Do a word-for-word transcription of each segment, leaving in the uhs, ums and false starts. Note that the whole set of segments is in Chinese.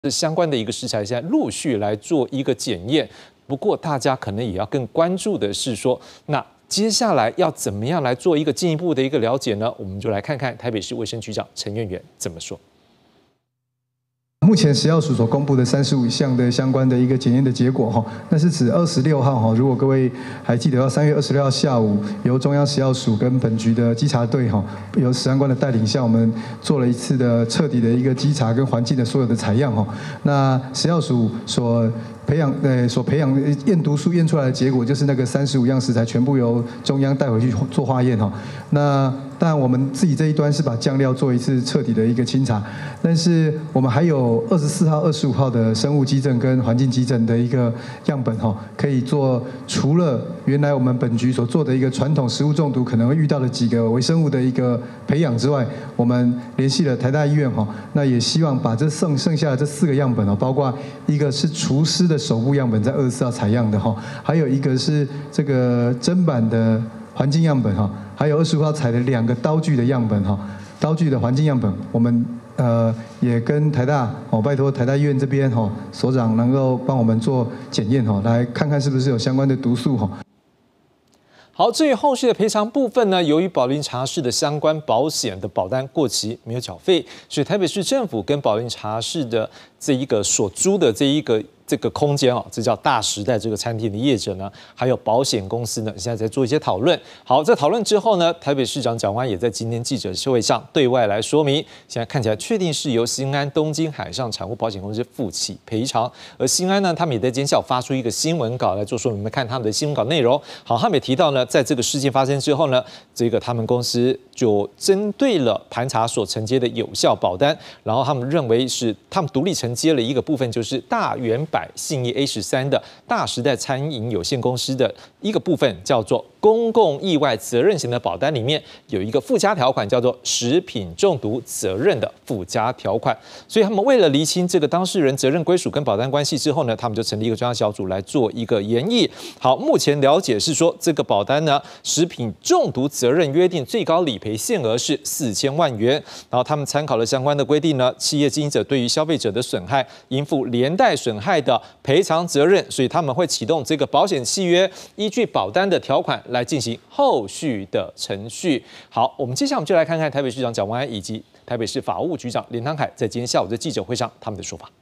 相关的一个食材，现在陆续来做一个检验。不过，大家可能也要更关注的是说，那接下来要怎么样来做一个进一步的一个了解呢？我们就来看看台北市卫生局长陈彦元怎么说。 目前食药署所公布的三十五项的相关的一个检验的结果哈，那是指二十六号哈，如果各位还记得，三月二十六号下午，由中央食药署跟本局的稽查队哈，由食安官的带领下，我们做了一次的彻底的一个稽查跟环境的所有的采样哈。那食药署所培养呃所培养验毒素验出来的结果，就是那个三十五样食材全部由中央带回去做化验哈。那当然我们自己这一端是把酱料做一次彻底的一个清查，但是我们还有二十四号、二十五号的生物基证跟环境基证的一个样本哈，可以做除了原来我们本局所做的一个传统食物中毒可能会遇到的几个微生物的一个培养之外，我们联系了台大医院哈，那也希望把这剩剩下的这四个样本哦，包括一个是厨师的手部样本，在二十四号采样的哈，还有一个是这个砧板的环境样本哈，还有二十五号采的两个刀具的样本哈，刀具的环境样本，我们呃也跟台大哦，拜托台大医院这边哈所长能够帮我们做检验哈，来看看是不是有相关的毒素哈。 好，至于后续的赔偿部分呢，由于宝林茶室的相关保险的保单过期没有缴费，所以台北市政府跟宝林茶室的这一个所租的这一个这个空间啊，这叫大时代这个餐厅的业者呢，还有保险公司呢，现在在做一些讨论。好，在讨论之后呢，台北市长蒋万安也在今天记者会上对外来说明，现在看起来确定是由新安东京海上产物保险公司负起赔偿，而新安呢，他们也在今天下午发出一个新闻稿来做说明，我们看他们的新闻稿内容。好，他们也提到呢，在这个事件发生之后呢，这个他们公司就针对了盘查所承接的有效保单，然后他们认为是他们独立承接了一个部分，就是大圆百信义 A 十三的大时代餐饮有限公司的一个部分，叫做公共意外责任型的保单，里面有一个附加条款，叫做食品中毒责任的附加条款。所以他们为了厘清这个当事人责任归属跟保单关系之后呢，他们就成立一个专家小组来做一个研议。好，目前了解是说，这个保单呢，食品中毒责任约定最高理赔限额是四千万元。然后他们参考了相关的规定呢，企业经营者对于消费者的损害应负连带损害的赔偿责任，所以他们会启动这个保险契约，依据保单的条款来进行后续的程序。好，我们接下来我们就来看看台北市长蒋万安以及台北市法务局长连汤凯在今天下午的记者会上他们的说法。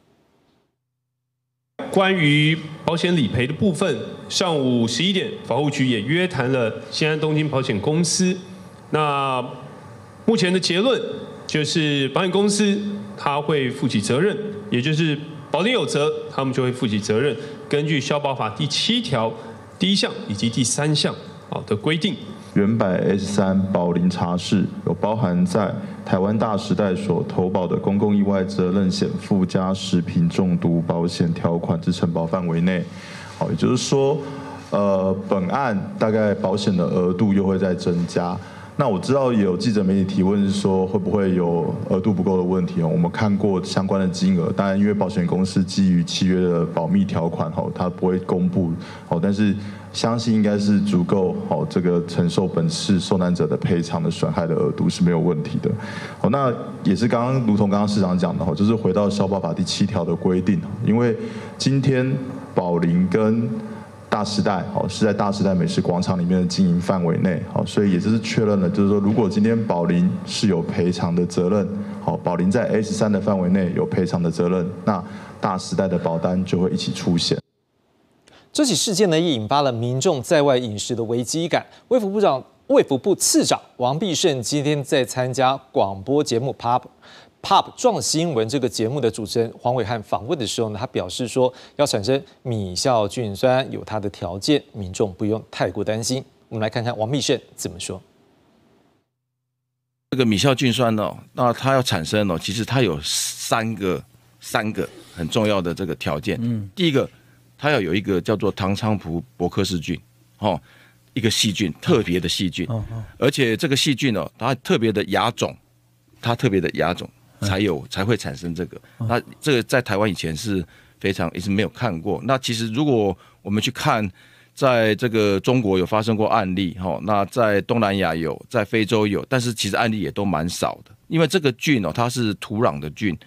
关于保险理赔的部分，上午十一点，法务局也约谈了新安东京保险公司。那目前的结论就是保险公司它会负起责任，也就是保定有责，他们就会负起责任。根据消保法第七条第一项以及第三项好的规定， 原百 S 三宝林茶室有包含在台湾大时代所投保的公共意外责任险附加食品中毒保险条款之承保范围内。好，也就是说，呃，本案大概保险的额度又会再增加。那我知道也有记者媒体提问是说会不会有额度不够的问题哦？我们看过相关的金额，当然因为保险公司基于契约的保密条款哦，它不会公布哦，但是相信应该是足够哦，这个承受本次受难者的赔偿的损害的额度是没有问题的。哦，那也是刚刚如同刚刚市长讲的哦，就是回到消保法第七条的规定，因为今天宝林跟大时代好是在大时代美食广场里面的经营范围内，好，所以也就是确认了，就是说，如果今天宝林是有赔偿的责任，好，宝林在 A 十三的范围内有赔偿的责任，那大时代的保单就会一起出现。 这起事件呢，也引发了民众在外饮食的危机感。卫福部长、卫福部次长王必胜今天在参加广播节目 Pop。Pop 撞新闻这个节目的主持人黄伟汉访问的时候呢，他表示说，要产生米酵菌酸有它的条件，民众不用太过担心。我们来看看王必胜怎么说。 这个米酵菌酸呢，那它要产生呢，其实它有三个三个很重要的这个条件。嗯，第一个，它要有一个叫做唐菖蒲伯克氏菌，哦，一个细菌，特别的细菌，哦哦，而且这个细菌呢，它特别的亚种，它特别的亚种。才有才会产生这个，那这个在台湾以前是非常一直没有看过。那其实如果我们去看，在这个中国有发生过案例，哈，那在东南亚有，在非洲有，但是其实案例也都蛮少的。因为这个菌哦，它是土壤的菌，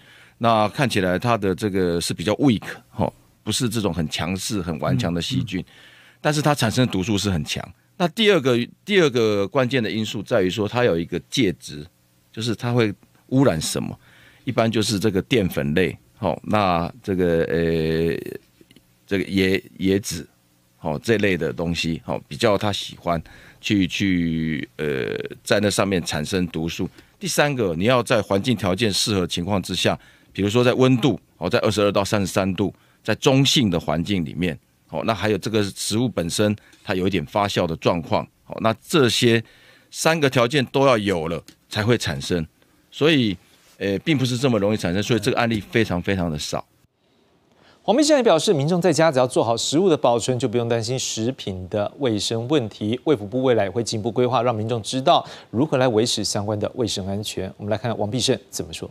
那看起来它的这个是比较 weak 哈，不是这种很强势、很顽强的细菌，嗯嗯、但是它产生的毒素是很强。那第二个第二个关键的因素在于说，它有一个介质，就是它会污染什么？一般就是这个淀粉类，好，那这个呃这个椰椰子，好这类的东西，好比较它喜欢去去呃在那上面产生毒素。第三个，你要在环境条件适合情况之下，比如说在温度，好在二十二到三十三度，在中性的环境里面，好那还有这个食物本身它有一点发酵的状况，好那这些三个条件都要有了才会产生，所以。呃，并不是这么容易产生，所以这个案例非常非常的少。 黄碧珊也表示，民众在家只要做好食物的保存，就不用担心食品的卫生问题。卫福部未来也会进一步规划，让民众知道如何来维持相关的卫生安全。我们来看看王必胜怎么说。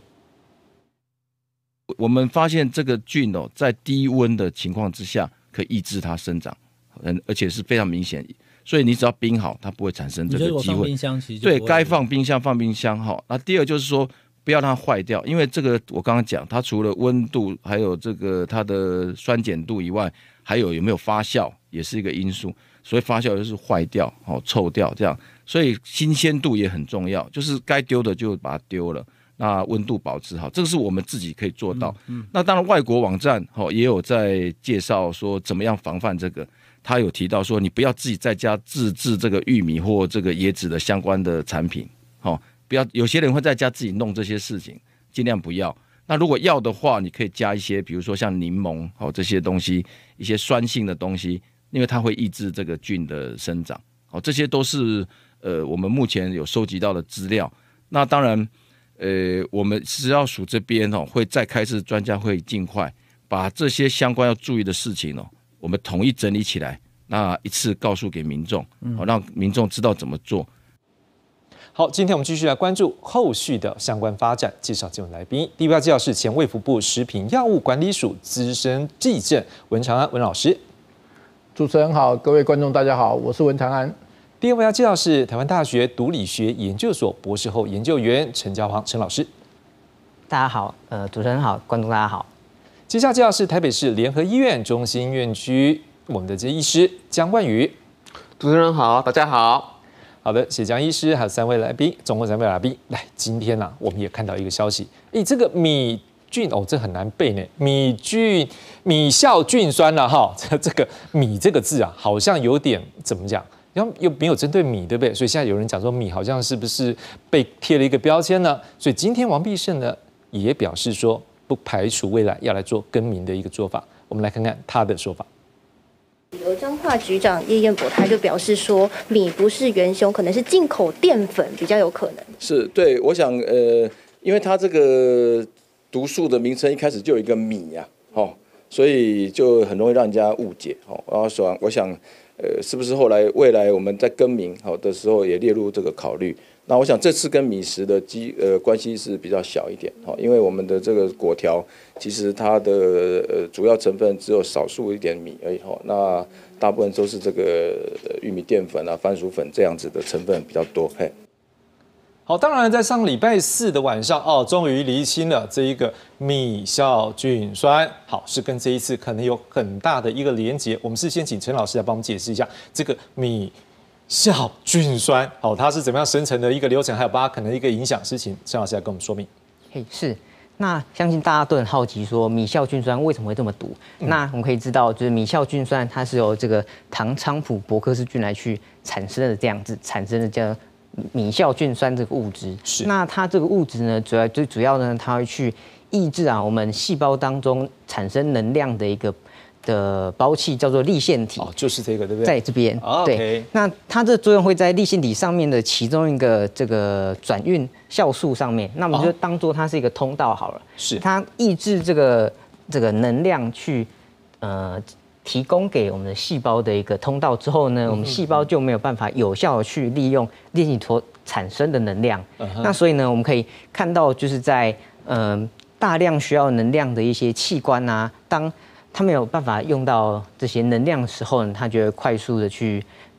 我们发现这个菌哦，在低温的情况之下，可以抑制它生长，而且是非常明显。所以你只要冰好，它不会产生这个机会。对，该放冰箱放冰箱哈。那第二就是说。不要让它坏掉，因为这个我刚刚讲，它除了温度，还有这个它的酸碱度以外，还有有没有发酵，也是一个因素。所以发酵就是坏掉、哦臭掉这样，所以新鲜度也很重要，就是该丢的就把它丢了。那温度保持好，这个是我们自己可以做到。嗯嗯、那当然，外国网站哦也有在介绍说怎么样防范这个。他有提到说，你不要自己在家自制这个玉米或这个椰子的相关的产品，哦。不要，有些人会在家自己弄这些事情，尽量不要。那如果要的话，你可以加一些，比如说像柠檬哦这些东西，一些酸性的东西，因为它会抑制这个菌的生长。哦，这些都是呃我们目前有收集到的资料。那当然，呃，我们食药署这边哦会再开次专家会，尽快把这些相关要注意的事情哦，我们统一整理起来，那一次告诉给民众，哦，让民众知道怎么做。 好，今天我们继续来关注后续的相关发展。介绍今晚来宾，第一位介绍是前卫福部食品药物管理署资深技正文长安文老师。 主持人好，各位观众大家好，我是文长安。 第二位要介绍是台湾大学毒理学研究所博士后研究员陈家煌陈老师。 大家好，呃，主持人好，观众大家好。 接下来介绍是台北市联合医院中心院区我们的这医师江冠宇。 主持人好，大家好。 好的，谢江医师，还有三位来宾，总共三位来宾。来，今天呢、啊，我们也看到一个消息，哎，这个米菌哦，这很难背呢，米菌米酵菌酸了、啊、哈，这这个米这个字啊，好像有点怎么讲，然后又没有针对米，对不对？所以现在有人讲说米好像是不是被贴了一个标签呢？所以今天王必胜呢也表示说，不排除未来要来做更名的一个做法。我们来看看他的说法。 由彰化局长叶彦博他就表示说，米不是元凶，可能是进口淀粉比较有可能。 是对，我想呃，因为它这个毒素的名称一开始就有一个米呀、啊，哦，所以就很容易让人家误解，哦，然后说我想呃，是不是后来未来我们在更名好的时候也列入这个考虑？那我想这次跟米食的基呃关系是比较小一点，哦，因为我们的这个果条其实它的呃主要成分只有少数一点米而已，哦，那大部分都是这个玉米淀粉啊、番薯粉这样子的成分比较多，嘿。 好，当然在上礼拜四的晚上哦，终于厘清了这一个米酵菌酸，好是跟这一次可能有很大的一个连结。我们是先请陈老师来帮我们解释一下这个米酵菌酸，好，它是怎么样生成的一个流程，还有它可能一个影响事情，陈老师来跟我们说明。 嘿，是。那相信大家都很好奇，说米酵菌酸为什么会这么毒？嗯、那我们可以知道，就是米酵菌酸它是由这个唐菖蒲伯克氏菌来去产生的，这样子产生的叫米酵菌酸这个物质。是。那它这个物质呢，主要最主要呢，它会去抑制啊我们细胞当中产生能量的一个的胞器，叫做粒线体。 哦，就是这个，对不对？ 在这边。 哦、 对。 Okay. 那它这作用会在粒线体上面的其中一个这个转运酵素上面，那我们就当做它是一个通道好了。是。它抑制这个这个能量去呃提供给我们的细胞的一个通道之后呢，嗯、我们细胞就没有办法有效的去利用粒线体所产生的能量。嗯、那所以呢，我们可以看到就是在嗯、呃、大量需要能量的一些器官啊，当它没有办法用到这些能量的时候呢，它就会快速的去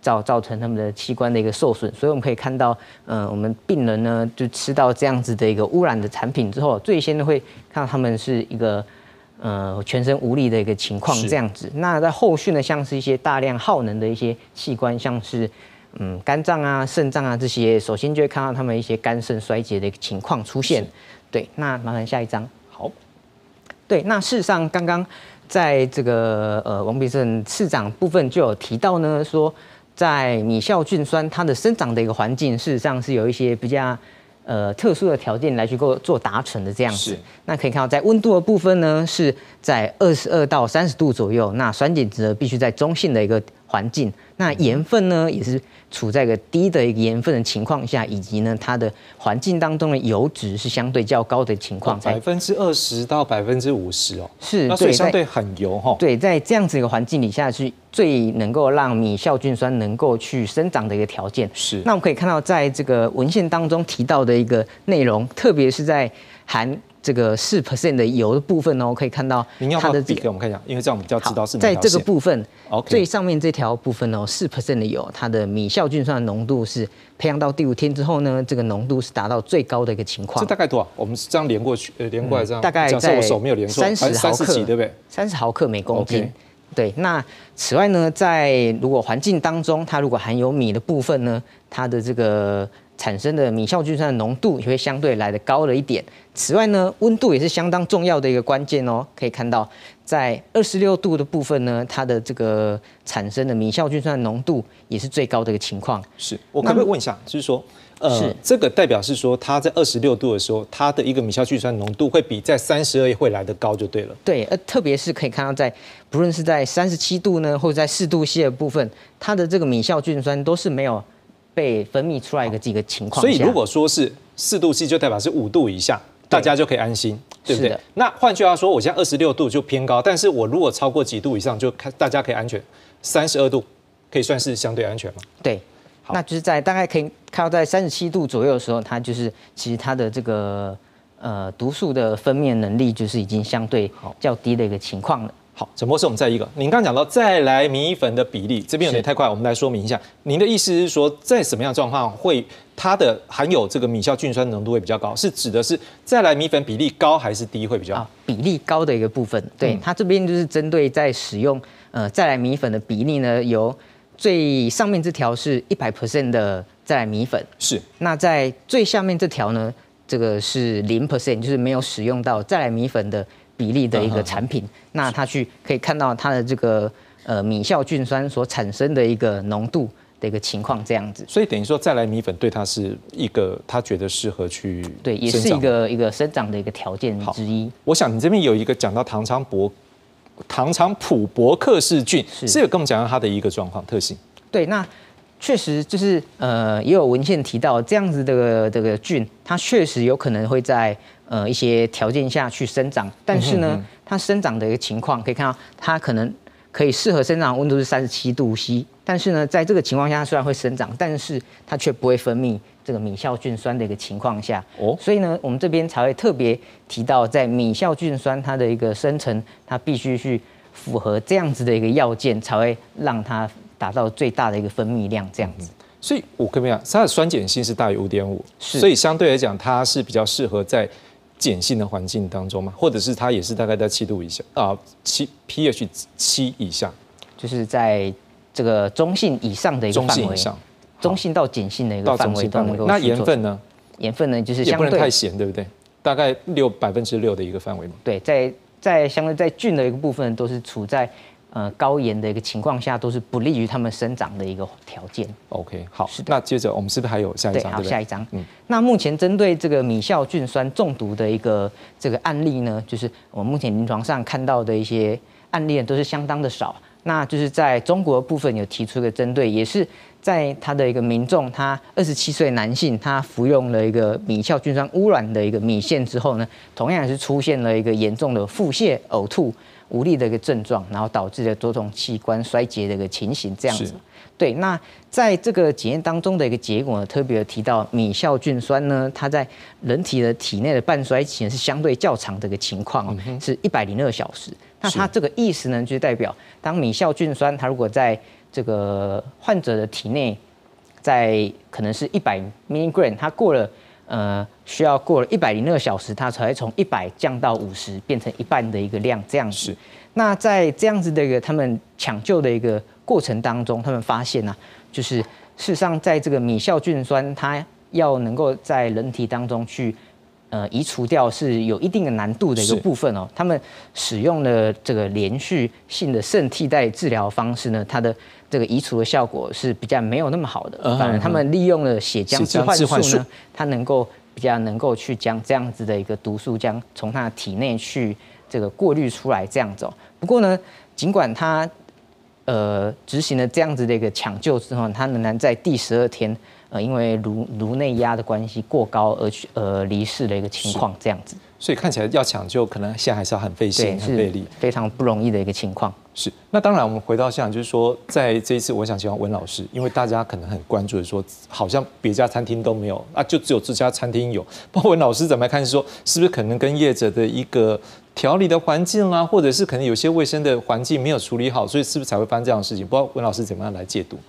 造造成他们的器官的一个受损。所以我们可以看到，呃，我们病人呢就吃到这样子的一个污染的产品之后，最先会看到他们是一个呃全身无力的一个情况这样子。那在后续呢，像是一些大量耗能的一些器官，像是嗯肝脏啊、肾脏啊这些，首先就会看到他们一些肝肾衰竭的一个情况出现。对，那麻烦下一张。 好。 对，那事实上刚刚在这个呃王必胜市长部分就有提到呢，说在米酵菌酸它的生长的一个环境，事实上是有一些比较呃特殊的条件来去做做达成的这样子。那可以看到在温度的部分呢，是在二十二到三十度左右，那酸碱值呢必须在中性的一个环境，那盐分呢也是处在一个低的一个盐分的情况下，以及呢它的环境当中的油脂是相对较高的情况， 百分之二十到百分之五十哦， 是， 那所以相对很油哈。 对，在这样子一个环境底下，是最能够让米酵菌酸能够去生长的一个条件。 是， 那我们可以看到，在这个文献当中提到的一个内容，特别是在含这个四 percent 的油的部分哦，可以看到它的比给我们看一下，因为这样我们比较知道是哪条线。 在这个部分， okay. 最上面这条部分哦，四 percent 的油，它的米酵菌酸的浓度是培养到第五天之后呢，这个浓度是达到最高的一个情况。 这大概多少？我们这样连过去，呃，连过来这样， 嗯、大概在我手没有连错， 三十毫克， 对不对？ 三十毫克每公斤。 Okay. 对，那此外呢，在如果环境当中，它如果含有米的部分呢，它的这个产生的米酵菌酸的浓度也会相对来的高了一点。此外呢，温度也是相当重要的一个关键哦。可以看到，在二十六度的部分呢，它的这个产生的米酵菌酸的浓度也是最高的一个情况。 是我可不可以问一下，就是说，呃，是这个代表是说，它在二十六度的时候，它的一个米酵菌酸浓度会比在三十二会来得高，就对了。 对，呃，特别是可以看到在，不论是在三十七度呢，或者在四度 C 的部分，它的这个米酵菌酸都是没有被分泌出来的这个情况下。 所以如果说是四度 C， 就代表是五度以下，大家就可以安心，对不对？那换句话说，我现在二十六度就偏高，但是我如果超过几度以上，就大家可以安全。三十二度可以算是相对安全吗？ 对。那就是在大概可以看到在三十七度左右的时候，它就是其实它的这个呃毒素的分泌能力就是已经相对较低的一个情况了。 好，陈博士，我们再一个，您刚刚讲到再来米粉的比例，这边有点太快，我们来说明一下。您的意思是说，在什么样的状况会它的含有这个米酵菌酸浓度会比较高？是指的是再来米粉比例高还是低会比较？啊， 比例高的一个部分，对、嗯、它这边就是针对在使用呃再来米粉的比例呢，由最上面这条是一百 percent 的再来米粉， 是。 那在最下面这条呢，这个是零 percent， 就是没有使用到再来米粉的比例的一个产品。嗯、那它去可以看到它的这个呃米酵菌酸所产生的一个浓度的一个情况这样子。 所以等于说再来米粉对它是一个他觉得适合去对，也是一个一个生长的一个条件之一。 我想你这边有一个讲到唐昌伯。唐昌普伯克氏菌是有跟我们讲到它的一个状况特性。 对，那确实就是呃，也有文献提到这样子的这个菌，它确实有可能会在呃一些条件下去生长，但是呢，嗯、它生长的一个情况可以看到，它可能可以适合生长温度是三十七度 C， 但是呢，在这个情况下，它虽然会生长，但是它却不会分泌这个米酵菌酸的一个情况下，哦，所以呢，我们这边才会特别提到，在米酵菌酸它的一个生成，它必须去符合这样子的一个要件，才会让它达到最大的一个分泌量，这样子。 嗯、所以我跟你讲，它的酸碱性是大于 五点五，所以相对来讲，它是比较适合在碱性的环境当中嘛，或者是它也是大概在七度以下啊，七 pH 七以下， 就是在这个中性以上的一个范围。中性以上。中性到碱性的一个范围都能够。 那盐分呢？ 盐分呢，就是相对也不能太咸，对不对？大概六百分之六的一个范围嘛。 对，在在相对在菌的一个部分，都是处在呃高盐的一个情况下，都是不利于它们生长的一个条件。 OK， 好，那接着我们是不是还有下一张？ 对，好，下一张。嗯，那目前针对这个米酵菌酸中毒的一个这个案例呢，就是我们目前临床上看到的一些案例都是相当的少。那就是在中国部分有提出一个针对，也是在他的一个民众，他二十七岁男性，他服用了一个米酵菌酸污染的一个米线之后呢，同样也是出现了一个严重的腹泻、呕吐、无力的一个症状，然后导致了多种器官衰竭的一个情形，这样子。对，那在这个检验当中的一个结果呢，特别提到米酵菌酸呢，它在人体的体内的半衰期是相对较长的一个情况哦，嗯、是一百零二小时。那它这个意思呢，就代表当米酵菌酸它如果在这个患者的体内，在可能是一百 milligram， 它过了呃需要过了一百零二小时，它才会从一百降到五十，变成一半的一个量这样子。那在这样子的一个他们抢救的一个过程当中，他们发现啊，就是事实上在这个米酵菌酸，它要能够在人体当中去呃移除掉是有一定的难度的一个部分哦。他们使用了这个连续性的肾替代治疗方式呢，它的这个移除的效果是比较没有那么好的。嗯、反而他们利用了血浆置换术呢，它能够比较能够去将这样子的一个毒素将从它的体内去这个过滤出来这样子哦。不过呢，尽管它呃执行了这样子的一个抢救之后，它仍然在第十二天。呃，因为颅颅内压的关系过高而去呃离世的一个情况，这样子， 所以看起来要抢救，可能现在还是要很费心、很费力， 非常不容易的一个情况。 是，那当然，我们回到现场，就是说，在这一次，我想请问文老师，因为大家可能很关注的说，好像别家餐厅都没有啊，就只有这家餐厅有。不过文老师怎么看？说是不是可能跟业者的一个调理的环境啦，或者是可能有些卫生的环境没有处理好，所以是不是才会发生这样的事情？不知道文老师怎么样来解读？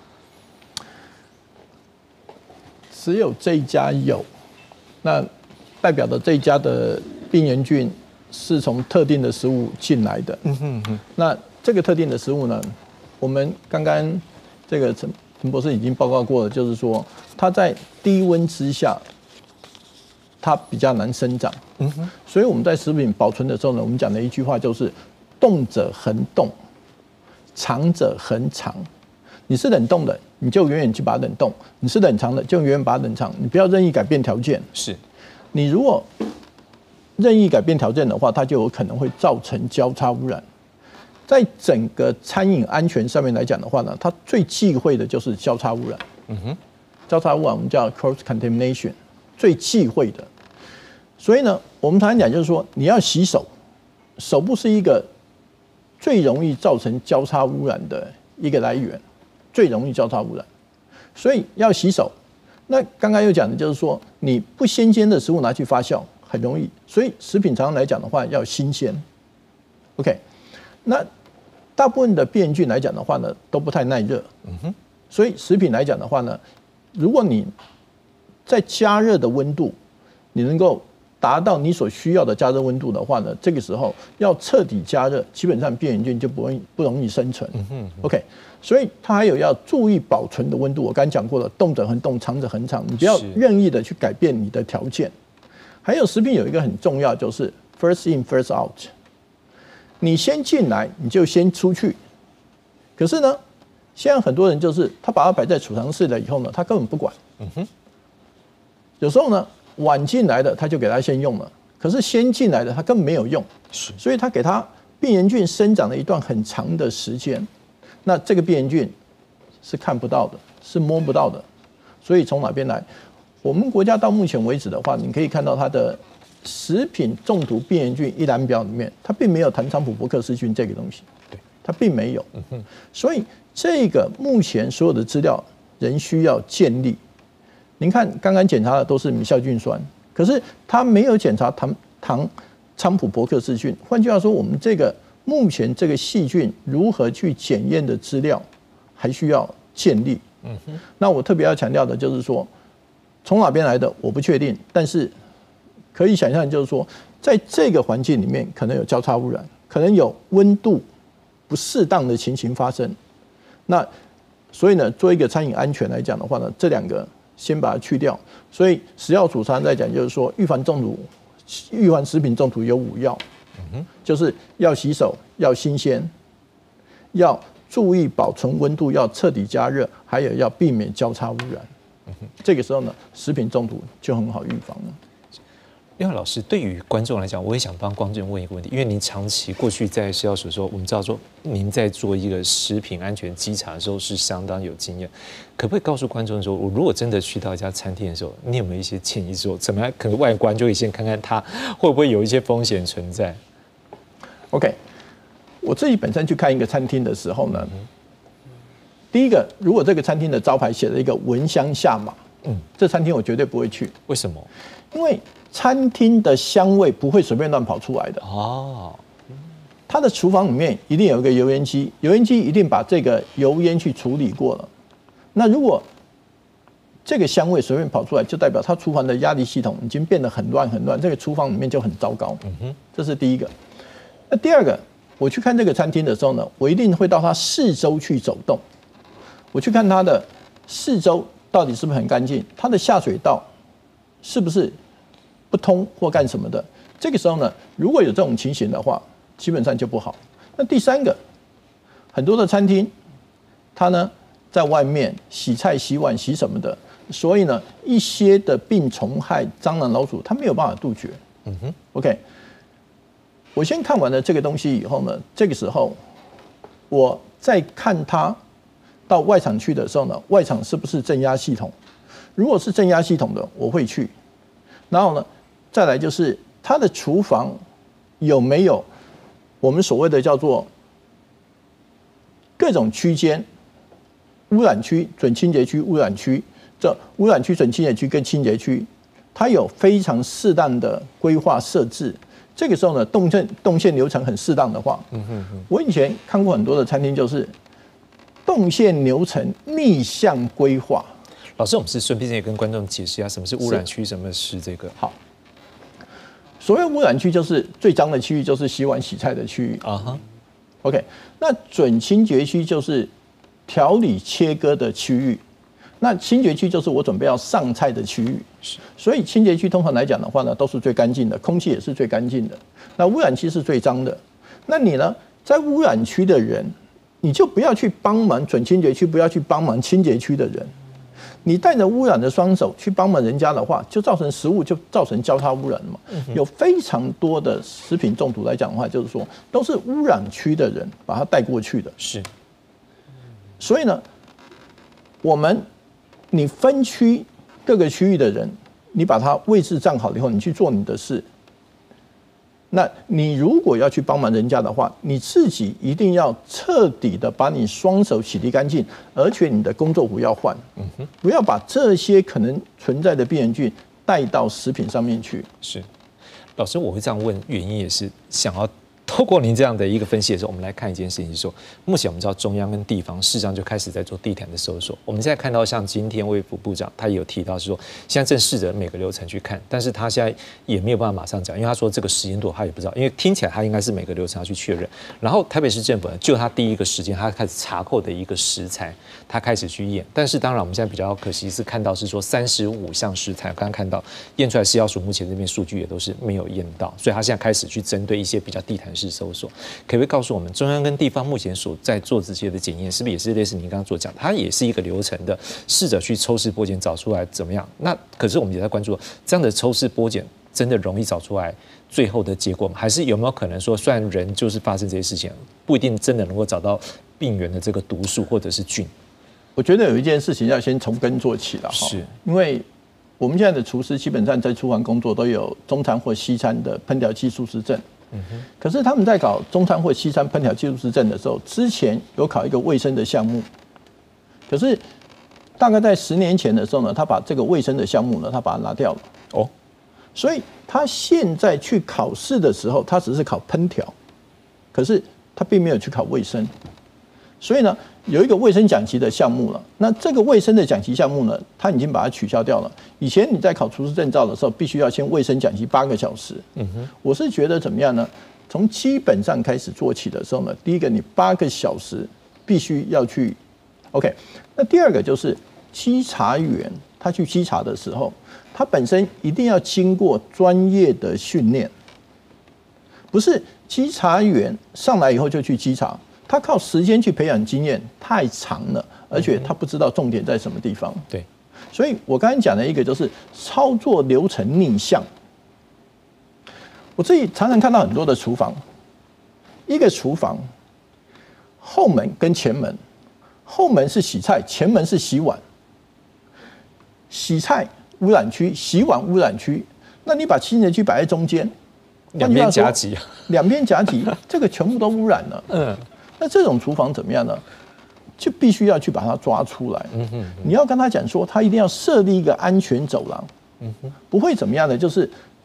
只有这一家有，那代表的这一家的病原菌是从特定的食物进来的。嗯哼哼。那这个特定的食物呢，我们刚刚这个陈陈博士已经报告过了，就是说它在低温之下，它比较难生长。嗯哼。所以我们在食品保存的时候呢，我们讲的一句话就是“动者恒动，长者恒长”。你是冷冻的，你就远远去把它冷冻；你是冷藏的，就远远把它冷藏。你不要任意改变条件。 是， 你如果任意改变条件的话，它就有可能会造成交叉污染。在整个餐饮安全上面来讲的话呢，它最忌讳的就是交叉污染。嗯哼，交叉污染我们叫 cross contamination， 最忌讳的。所以呢，我们常常讲就是说，你要洗手，手部是一个最容易造成交叉污染的一个来源。最容易交叉污染，所以要洗手。那刚刚又讲的就是说，你不新鲜的食物拿去发酵很容易，所以食品常常来讲的话要新鲜。OK， 那大部分的病原菌来讲的话呢，都不太耐热。嗯哼，所以食品来讲的话呢，如果你在加热的温度，你能够达到你所需要的加热温度的话呢，这个时候要彻底加热，基本上病原菌就不容易不容易生存。嗯哼 ，OK。所以它还有要注意保存的温度，我刚才讲过了，动者恒动，长者恒长，你不要任意的去改变你的条件。还有食品有一个很重要，就是 first in first out， 你先进来你就先出去。可是呢，现在很多人就是他把它摆在储藏室了以后呢，他根本不管。嗯哼。有时候呢，晚进来的他就给他先用了，可是先进来的他根本没有用，所以他给他病原菌生长了一段很长的时间。那这个病原菌是看不到的，是摸不到的，所以从哪边来？我们国家到目前为止的话，你可以看到它的食品中毒病原菌一览表里面，它并没有弹仓普伯克氏菌这个东西，对，它并没有。所以这个目前所有的资料仍需要建立。您看，刚刚检查的都是米酵菌酸，可是它没有检查糖糖仓普伯克氏菌。换句话说，我们这个目前这个细菌如何去检验的资料还需要建立。嗯哼，那我特别要强调的就是说，从哪边来的我不确定，但是可以想象，就是说，在这个环境里面可能有交叉污染，可能有温度不适当的情形发生。那所以呢，做一个餐饮安全来讲的话呢，这两个先把它去掉。所以食药署常常在讲，就是说预防中毒、预防食品中毒有五要。就是要洗手，要新鲜，要注意保存温度，要彻底加热，还有要避免交叉污染。这个时候呢，食品中毒就很好预防了。 另外，老师对于观众来讲，我也想帮观众问一个问题，因为您长期过去在食药署的时候，我们知道说您在做一个食品安全稽查的时候是相当有经验，可不可以告诉观众说，我如果真的去到一家餐厅的时候，你有没有一些建议说，怎么样可能外观就可以先看看它会不会有一些风险存在 ？OK， 我自己本身去看一个餐厅的时候呢，嗯、第一个，如果这个餐厅的招牌写了一个闻香下马，嗯，这餐厅我绝对不会去。 为什么？因为餐厅的香味不会随便乱跑出来的哦， 它的厨房里面一定有一个油烟机，油烟机一定把这个油烟去处理过了。那如果这个香味随便跑出来，就代表它厨房的压力系统已经变得很乱很乱，这个厨房里面就很糟糕。嗯哼，这是第一个。那第二个，我去看这个餐厅的时候呢，我一定会到它四周去走动，我去看它的四周到底是不是很干净，它的下水道是不是不通或干什么的。这个时候呢，如果有这种情形的话，基本上就不好。那第三个，很多的餐厅，它呢在外面洗菜、洗碗、洗什么的。所以呢，一些的病虫害、蟑螂、老鼠，它没有办法杜绝。嗯哼 ，OK。我先看完了这个东西以后呢，这个时候我再看它到外场去的时候呢，外场是不是正压系统？如果是正压系统的，我会去。然后呢，再来就是它的厨房有没有我们所谓的叫做各种区间，污染区、准清洁区、污染区。这污染区、准清洁区跟清洁区，它有非常适当的规划设置。这个时候呢，动线动线流程很适当的话，嗯哼哼我以前看过很多的餐厅，就是动线流程逆向规划。 老师，我们是顺便也跟观众解释一下，什么是污染区，什么是这个？ 好，所谓污染区就是最脏的区域，就是洗碗洗菜的区域啊哈。OK， 那准清洁区就是调理切割的区域。那清洁区就是我准备要上菜的区域，所以清洁区通常来讲的话呢，都是最干净的，空气也是最干净的。那污染区是最脏的。那你呢，在污染区的人，你就不要去帮忙准清洁区，不要去帮忙清洁区的人。你带着污染的双手去帮忙人家的话，就造成食物就造成交叉污染了嘛。有非常多的食品中毒来讲的话，就是说都是污染区的人把它带过去的。 是。 所以呢，我们。你分区各个区域的人，你把它位置站好了以后，你去做你的事。那你如果要去帮忙人家的话，你自己一定要彻底的把你双手洗涤干净，而且你的工作服要换，不要把这些可能存在的病原菌带到食品上面去。 是，老师，我会这样问，原因也是想要。透过您这样的一个分析的时候，我们来看一件事情，是说，目前我们知道中央跟地方事实上就开始在做地毯的搜索。我们现在看到，像今天卫福部长他也有提到，是说现在正试着每个流程去看，但是他现在也没有办法马上讲，因为他说这个时间度他也不知道，因为听起来他应该是每个流程要去确认。然后台北市政府呢，就他第一个时间，他开始查扣的一个食材，他开始去验。但是当然，我们现在比较可惜是看到是说三十五项食材，刚刚看到验出来食药署目前这边数据也都是没有验到，所以他现在开始去针对一些比较地毯式搜索。可不可以告诉我们，中央跟地方目前所在做这些的检验，是不是也是类似您刚刚所讲，它也是一个流程的，试着去抽丝剥茧找出来怎么样？那可是我们也在关注，这样的抽丝剥茧真的容易找出来最后的结果吗？还是有没有可能说，虽然人就是发生这些事情，不一定真的能够找到病原的这个毒素或者是菌？ 我觉得有一件事情要先从根做起了， 是因为我们现在的厨师基本上在厨房工作都有中餐或西餐的烹调技术师证。可是他们在搞中餐或西餐烹调技术师证的时候，之前有考一个卫生的项目，可是大概在十年前的时候呢，他把这个卫生的项目呢，他把它拿掉了。哦，所以他现在去考试的时候，他只是考烹调，可是他并没有去考卫生。所以呢，有一个卫生讲习的项目了。那这个卫生的讲习项目呢，他已经把它取消掉了。以前你在考厨师证照的时候，必须要先卫生讲习八个小时。嗯哼，我是觉得怎么样呢？从基本上开始做起的时候呢，第一个你八个小时必须要去 ，OK。那第二个就是稽查员他去稽查的时候，他本身一定要经过专业的训练，不是稽查员上来以后就去稽查。他靠时间去培养经验太长了，而且他不知道重点在什么地方。 对， 所以我刚才讲的一个就是操作流程逆向。我自己常常看到很多的厨房，一个厨房后门跟前门，后门是洗菜，前门是洗碗。洗菜污染区，洗碗污染区，那你把清洁区摆在中间， 两边夹击， 两边夹击，这个全部都污染了。嗯。那这种厨房怎么样呢？就必须要去把它抓出来。嗯哼，你要跟他讲说，他一定要设立一个安全走廊。嗯哼，不会怎么样的，就是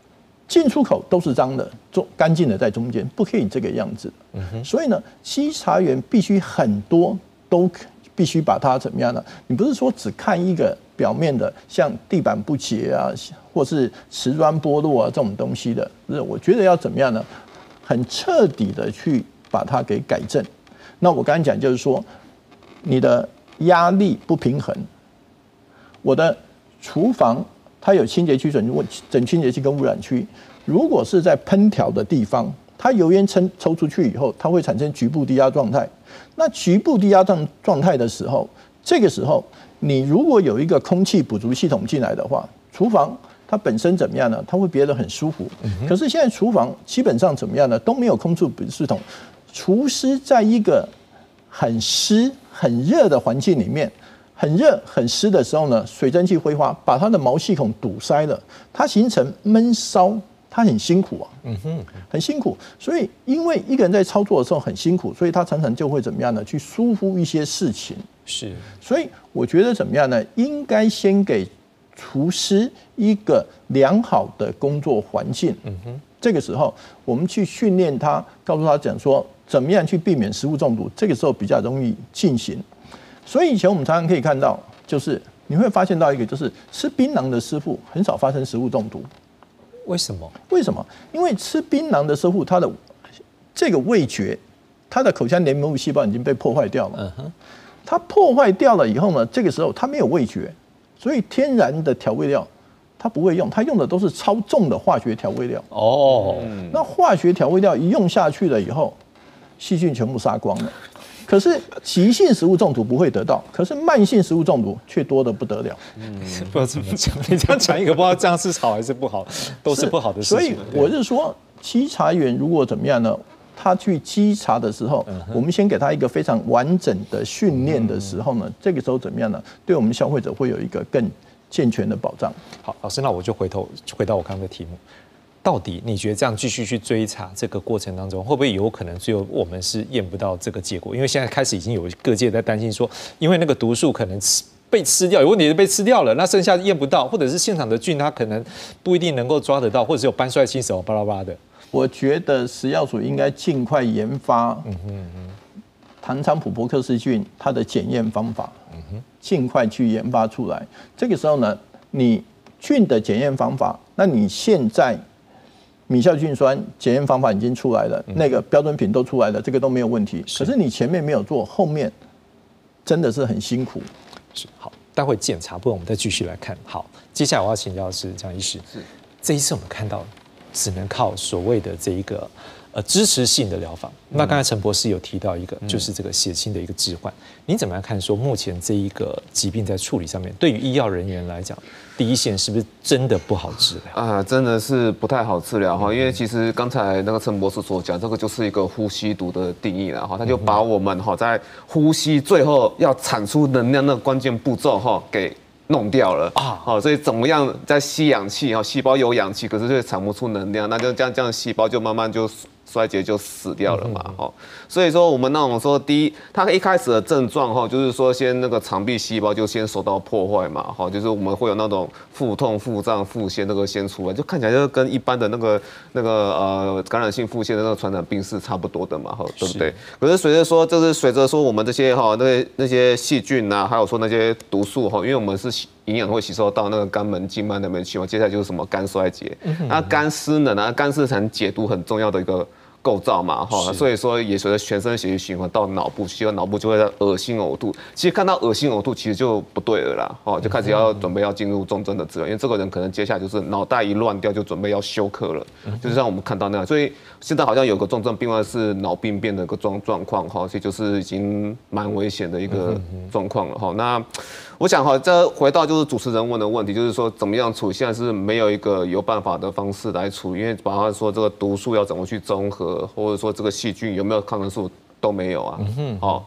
进出口都是脏的，中干净的在中间，不可以这个样子。嗯、所以呢，稽查员必须很多都必须把它怎么样呢？你不是说只看一个表面的，像地板不洁啊，或是瓷砖剥落啊这种东西的，不是？我觉得要怎么样呢？很彻底的去把它给改正。那我刚才讲就是说，你的压力不平衡，我的厨房它有清洁区、准准清洁区跟污染区，如果是在烹调的地方，它油烟抽抽出去以后，它会产生局部低压状态。那局部低压状状态的时候，这个时候你如果有一个空气补足系统进来的话，厨房它本身怎么样呢？它会憋得很舒服。可是现在厨房基本上怎么样呢？都没有空气补足系统。厨师在一个很湿、很热的环境里面，很热、很湿的时候呢，水蒸气挥发，把它的毛细孔堵塞了，它形成闷烧，它很辛苦啊，嗯哼，很辛苦。所以，因为一个人在操作的时候很辛苦，所以他常常就会怎么样呢？去疏忽一些事情。 是， 所以我觉得怎么样呢？应该先给厨师一个良好的工作环境。嗯哼，这个时候我们去训练他，告诉他讲说怎么样去避免食物中毒，这个时候比较容易进行。所以以前我们常常可以看到，就是你会发现到一个，就是吃槟榔的师傅很少发生食物中毒。 为什么？ 为什么？因为吃槟榔的师傅，他的这个味觉，他的口腔黏膜细胞已经被破坏掉了。嗯哼，他破坏掉了以后呢，这个时候他没有味觉，所以天然的调味料他不会用，他用的都是超重的化学调味料。哦，那化学调味料一用下去了以后，细菌全部杀光了。可是急性食物中毒不会得到，可是慢性食物中毒却多得不得了。 嗯，不知道怎么讲，你这样讲一个，不知道这样是好还是不好，都是不好的事情。 所以我是说，稽查员如果怎么样呢？他去稽查的时候，嗯、我们先给他一个非常完整的训练的时候呢，嗯、这个时候怎么样呢？对我们消费者会有一个更健全的保障。 好，老师，那我就回头回到我刚刚的题目。到底你觉得这样继续去追查这个过程当中，会不会有可能最后我们是验不到这个结果？因为现在开始已经有各界在担心说，因为那个毒素可能吃被吃掉，有问题是被吃掉了，那剩下验不到，或者是现场的菌它可能不一定能够抓得到，或者是有斑帅新手巴拉巴拉的。 我觉得食药署应该尽快研发唐昌普伯克氏菌它的检验方法，尽快去研发出来。这个时候呢，你菌的检验方法，那你现在米酵菌酸检验方法已经出来了，那个标准品都出来了，这个都没有问题。可是你前面没有做，后面真的是很辛苦。 是，好，待会检查部分我们再继续来看。好，接下来我要请教的是江医师，是这一次我们看到只能靠所谓的这一个呃支持性的疗法。那刚才陈博士有提到一个，就是这个血清的一个置换。您怎么样看说目前这一个疾病在处理上面，对于医药人员来讲，第一线是不是真的不好治疗啊？真的是不太好治疗哈，因为其实刚才那个陈博士所讲，这个就是一个呼吸毒的定义了哈，他就把我们哈在呼吸最后要产出能量那个关键步骤哈给弄掉了啊，好，所以怎么样在吸氧气哈，细胞有氧气，可是却产不出能量，那就这样这样细胞就慢慢就衰竭就死掉了嘛，哈，所以说我们那种说第一，它一开始的症状哈，就是说先那个肠壁细胞就先受到破坏嘛，哈，就是我们会有那种腹痛、腹胀、腹泻那个先出来，就看起来就跟一般的那个那个呃感染性腹泻的那个传染病是差不多的嘛，哈，对不对？可是随着说，就是随着说我们这些哈那些那些细菌呐，还有说那些毒素哈，因为我们是营养会吸收到那个肝门、静脉那边去嘛，接下来就是什么肝衰竭，那肝失能啊，肝是产解毒很重要的一个构造嘛，哈，所以说也随着全身血液循环到脑部，其实脑部就会恶心呕吐。其实看到恶心呕吐，其实就不对了啦，哦，就开始要准备要进入重症的治疗，因为这个人可能接下来就是脑袋一乱掉，就准备要休克了，就是像我们看到那样。所以现在好像有个重症病患是脑病变的一个状状况，哈，所以就是已经蛮危险的一个状况了，哈。那我想哈，这回到就是主持人问的问题，就是说怎么样处理？现在是没有一个有办法的方式来处理，因为包括说这个毒素要怎么去中和，或者说这个细菌有没有抗生素都没有啊。嗯，好，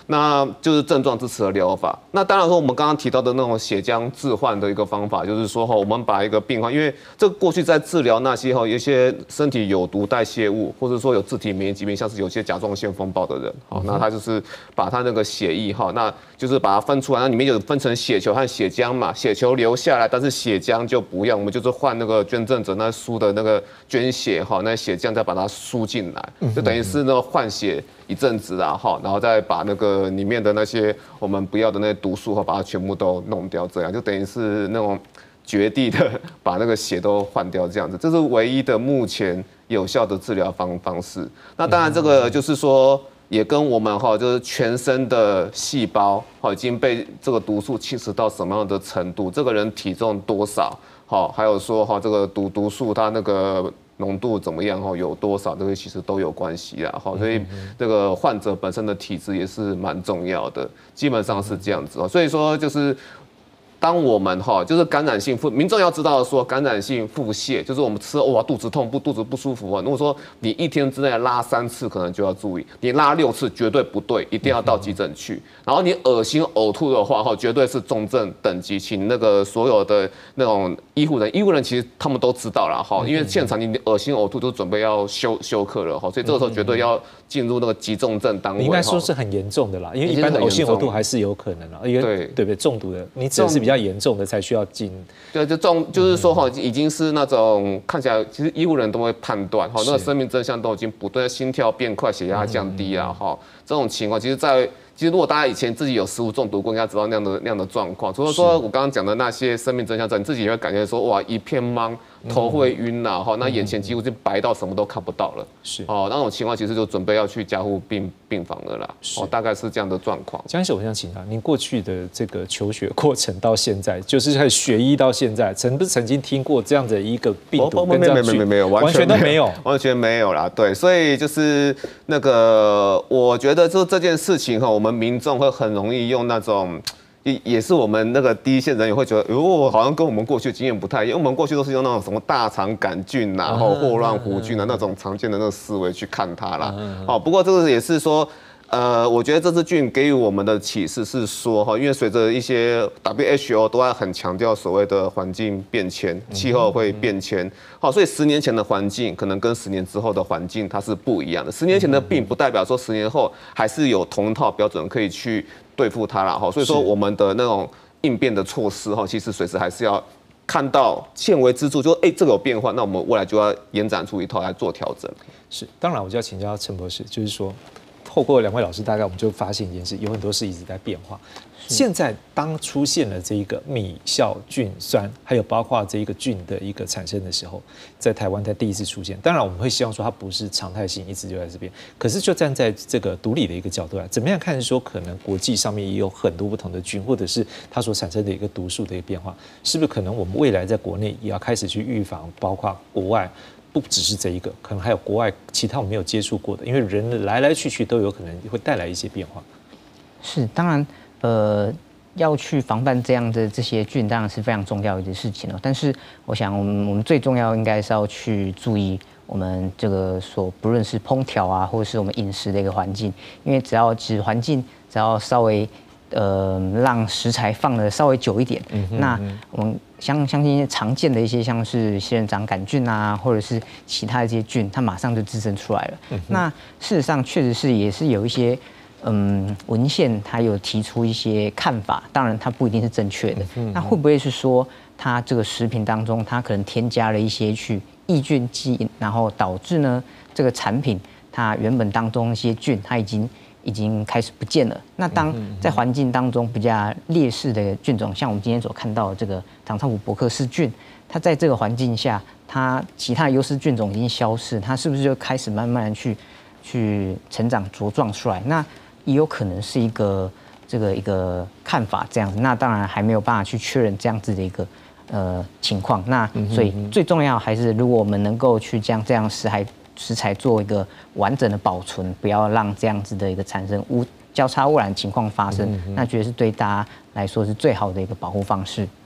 那就是症状支持的疗法。那当然说，我们刚刚提到的那种血浆置换的一个方法，就是说哈，我们把一个病患，因为这个过去在治疗那些哈，有一些身体有毒代谢物，或者说有自体免疫疾病，像是有些甲状腺风暴的人，好，那他就是把他那个血液哈，那就是把它分出来，那里面有分成血球和血浆嘛，血球留下来，但是血浆就不要，我们就是换那个捐赠者那输的那个捐血哈，那血浆再把它输进来，就等于是那个换血一阵子啊哈，然后再把那个里面的那些我们不要的那些毒素哈，把它全部都弄掉，这样就等于是那种绝地的把那个血都换掉，这样子，这是唯一的目前有效的治疗方方式。那当然这个就是说。也跟我们哈，就是全身的细胞哈已经被这个毒素侵蚀到什么样的程度，这个人体重多少，哈，还有说哈这个毒毒素它那个浓度怎么样哈，有多少，这个其实都有关系啦，哈，所以这个患者本身的体质也是蛮重要的，基本上是这样子哦，所以说就是。当我们哈就是感染性腹，民众要知道说感染性腹泻，就是我们吃哇肚子痛不肚子不舒服啊。如果说你一天之内拉三次，可能就要注意；你拉六次绝对不对，一定要到急诊去。然后你恶心呕吐的话哈，绝对是重症等级，请那个所有的那种医护人，医护人其实他们都知道了哈，因为现场你恶心呕吐都准备要休休克了哈，所以这个时候绝对要进入那个急重症单位。 应该说是很严重的啦，因为一般的恶心呕吐还是有可能啊，因为对对不对？中毒的，你只是比较。比较严重的才需要进， 对，就重就是说哈，已经是那种看起来，其实医护人都会判断哈，那个生命真相都已经不对，心跳变快，血压降低啊哈，这种情况，其实在其实如果大家以前自己有食物中毒过，应该知道那样的那样的状况。除了说我刚刚讲的那些生命真相之外，你自己也会感觉说哇一片茫，头会晕呐哈，那眼前几乎就白到什么都看不到了。是哦，那种情况其实就准备要去加护病病房了啦。哦，大概是这样的状况。 江医师，我想请教您过去的这个求学过程到现在，就是在学医到现在，曾不是曾经听过这样的一个病毒跟这样没有没有完全都没有，完全没有啦。对，所以就是那个，我觉得就这件事情哈，我们民众会很容易用那种。也也是我们那个第一线人员会觉得，哦，好像跟我们过去经验不太一样。我们过去都是用那种什么大肠杆菌啊，然后霍乱弧菌啊那种常见的那个思维去看它啦。好，不过这个也是说，呃，我觉得这支菌给予我们的启示是说，哈，因为随着一些 W H O 都在很强调所谓的环境变迁，气候会变迁，好，所以十年前的环境可能跟十年之后的环境它是不一样的。十年前的病不代表说十年后还是有同一套标准可以去。对付它啦，哈，所以说我们的那种应变的措施，哈，其实随时还是要看到见微知著，就哎、欸、这个有变化，那我们未来就要延展出一套来做调整。 是，当然我就要请教陈博士，就是说，透过两位老师，大概我们就发现一件事，有很多事一直在变化。现在当出现了这一个米酵菌酸，还有包括这一个菌的一个产生的时候，在台湾它第一次出现。当然我们会希望说它不是常态性一直就在这边，可是就站在这个毒理的一个角度来，怎么样看说可能国际上面也有很多不同的菌，或者是它所产生的一个毒素的一个变化，是不是可能我们未来在国内也要开始去预防，包括国外。不只是这一个，可能还有国外其他我们没有接触过的，因为人来来去去都有可能会带来一些变化。 是，当然，呃，要去防范这样的这些菌，当然是非常重要的一件事情了。但是，我想我们我们最重要应该是要去注意我们这个所不论是烹调啊，或者是我们饮食的一个环境，因为只要其实环境只要稍微呃让食材放的稍微久一点，嗯、那我们。相相信常见的一些像是仙人掌杆菌啊，或者是其他的这些菌，它马上就滋生出来了。嗯、那事实上确实是也是有一些嗯文献，它有提出一些看法，当然它不一定是正确的。嗯、那会不会是说它这个食品当中，它可能添加了一些去抑菌剂，然后导致呢这个产品它原本当中一些菌它已经。已经开始不见了。那当在环境当中比较劣势的菌种，像我们今天所看到的这个唐昌湖伯克氏菌，它在这个环境下，它其他的优势菌种已经消失，它是不是就开始慢慢的去去成长茁壮出来？那也有可能是一个这个一个看法这样子。那当然还没有办法去确认这样子的一个呃情况。那所以最重要还是，如果我们能够去将这样食材。食材做一个完整的保存，不要让这样子的一个产生污交叉污染情况发生，嗯、那觉得是对大家来说是最好的一个保护方式。 一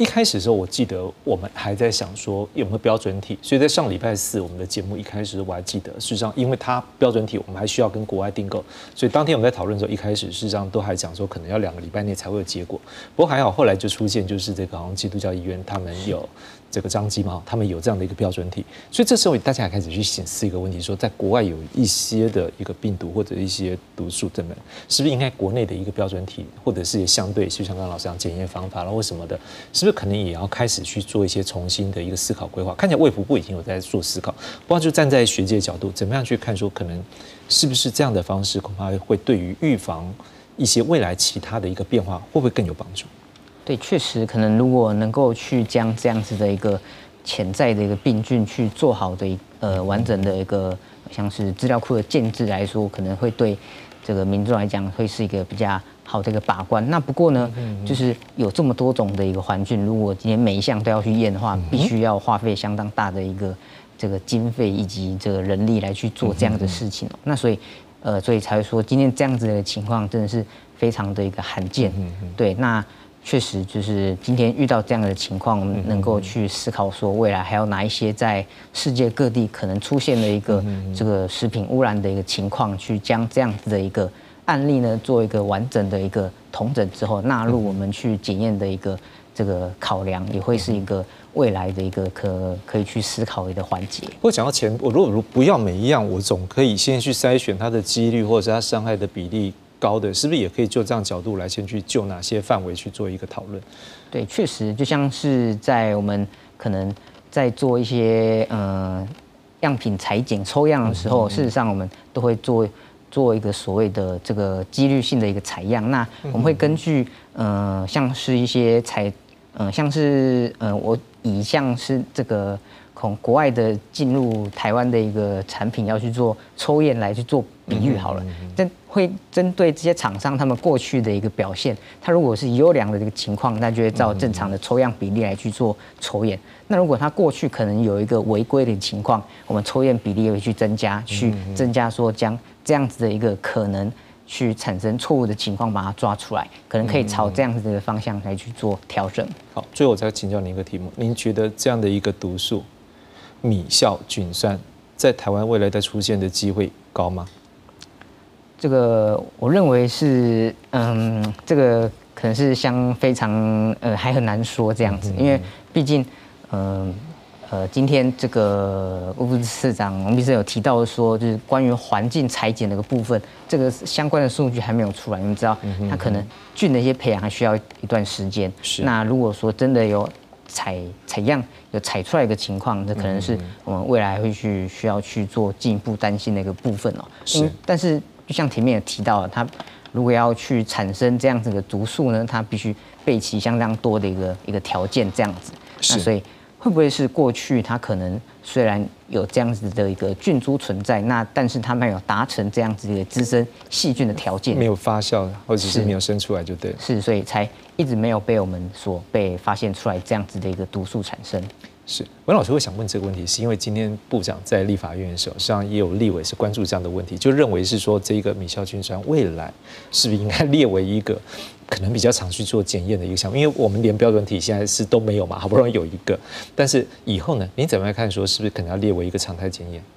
一开始的时候，我记得我们还在想说有没有标准体，所以在上礼拜四我们的节目一开始我还记得，事实上因为它标准体我们还需要跟国外订购，所以当天我们在讨论的时候，一开始事实上都还讲说可能要两个礼拜内才会有结果。不过还好，后来就出现就是这个好像基督教医院他们有这个张基嘛，他们有这样的一个标准体，所以这时候大家还开始去显示一个问题，说在国外有一些的一个病毒或者一些毒素等等，是不是应该国内的一个标准体，或者是也相对，就像刚刚老师讲检验方法啦或什么的，是不是可能也要开始去做一些重新的一个思考规划？看起来卫福部已经有在做思考，不过就站在学界角度，怎么样去看说，可能是不是这样的方式，恐怕会对于预防一些未来其他的一个变化，会不会更有帮助？ 对，确实可能如果能够去将这样子的一个潜在的一个病菌去做好的呃完整的一个像是资料库的建制来说，可能会对这个民众来讲会是一个比较好的一个把关。那不过呢，就是有这么多种的一个环境，如果今天每一项都要去验的话，必须要花费相当大的一个这个经费以及这个人力来去做这样的事情。那所以呃，所以才会说今天这样子的情况真的是非常的一个罕见。对，那。确实，就是今天遇到这样的情况，能够去思考说未来还有哪一些在世界各地可能出现的一个这个食品污染的一个情况，去将这样子的一个案例呢做一个完整的一个统整之后，纳入我们去检验的一个这个考量，也会是一个未来的一个可可以去思考的一个环节。 不过讲到钱，我如果不要每一样，我总可以先去筛选它的几率或者是它伤害的比例高的，是不是也可以就这样角度来先去就哪些范围去做一个讨论？ 对，确实就像是在我们可能在做一些呃样品采检抽样的时候，事实上我们都会做做一个所谓的这个几率性的一个采样。那我们会根据呃像是一些采呃像是呃我以像是这个从国外的进入台湾的一个产品要去做抽验来去做比喻好了，但会针对这些厂商他们过去的一个表现，它如果是优良的这个情况，那就会照正常的抽样比例来去做抽验。那如果它过去可能有一个违规的情况，我们抽验比例也会去增加，去增加说将这样子的一个可能去产生错误的情况把它抓出来，可能可以朝这样子的方向来去做调整。 好，最后我再请教您一个题目，您觉得这样的一个毒素米酵菌酸在台湾未来再出现的机会高吗？ 这个我认为是，嗯，这个可能是相非常呃还很难说这样子，因为毕竟，嗯呃，呃，今天这个卫福部次长王必胜有提到说，就是关于环境采检的一个部分，这个相关的数据还没有出来，你们知道，它可能菌的一些培养还需要一段时间。是。那如果说真的有采采样有采出来一个情况，这可能是我们未来会去需要去做进一步担心的一个部分哦。是。但是就像前面也提到了，它如果要去产生这样子的毒素呢，它必须备齐相当多的一个一个条件这样子。那所以会不会是过去它可能虽然有这样子的一个菌株存在，那但是它没有达成这样子的滋生细菌的条件， 没有发酵或者是没有生出来就对了。 是，所以才一直没有被我们所被发现出来这样子的一个毒素产生。 是，文老师会想问这个问题，是因为今天部长在立法院的时候，实际上也有立委是关注这样的问题，就认为是说这个米酵菌酸未来是不是应该列为一个可能比较常去做检验的一个项目，因为我们连标准体现在是都没有嘛，好不容易有一个，但是以后呢，您怎么样看说是不是可能要列为一个常态检验？